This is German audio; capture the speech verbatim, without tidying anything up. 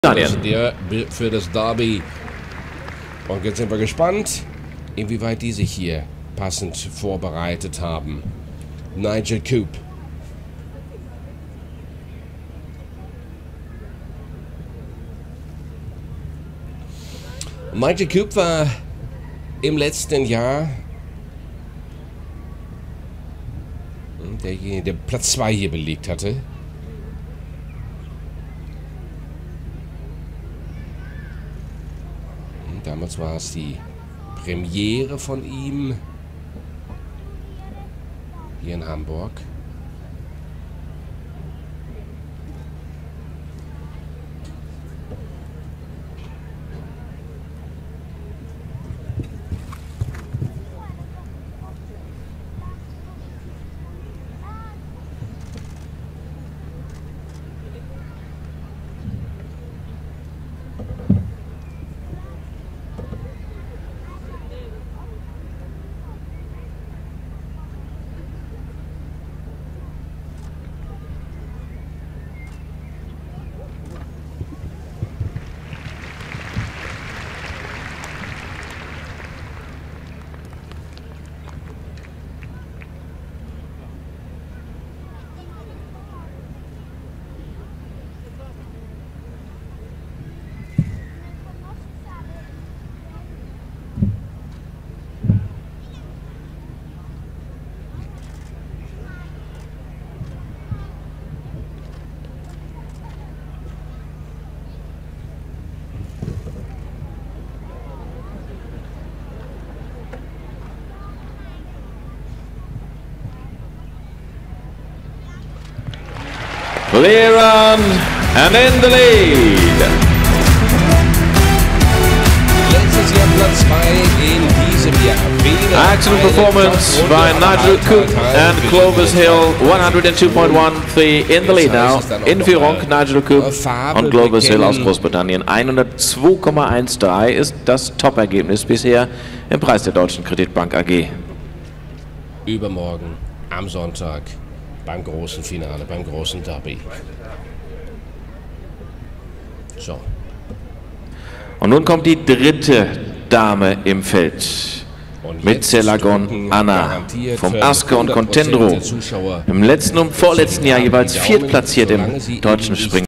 Also der für das Derby. Und jetzt sind wir gespannt, inwieweit die sich hier passend vorbereitet haben. Nigel Coupe. Nigel Coupe war im letzten Jahr derjenige, der Platz zwei hier belegt hatte. Damals war es die Premiere von ihm hier in Hamburg. Clear run and in the lead. Letztes Jahr Platz zwei, in diesem Jahr wieder. Excellent performance by Nigel Coupe and Clovis Hill. one oh two point one three in the lead now. In Führung Nigel Coupe und Clovis Hill aus Großbritannien. hundertzwei Komma dreizehn ist das Top-Ergebnis bisher im Preis der Deutschen Kreditbank A G. Übermorgen am Sonntag beim großen Finale, beim großen Derby. So. Und nun kommt die dritte Dame im Feld. Mit Celagon Anna vom Asker und Contendro. Im letzten und vorletzten Jahr jeweils viertplatziert im deutschen Spring.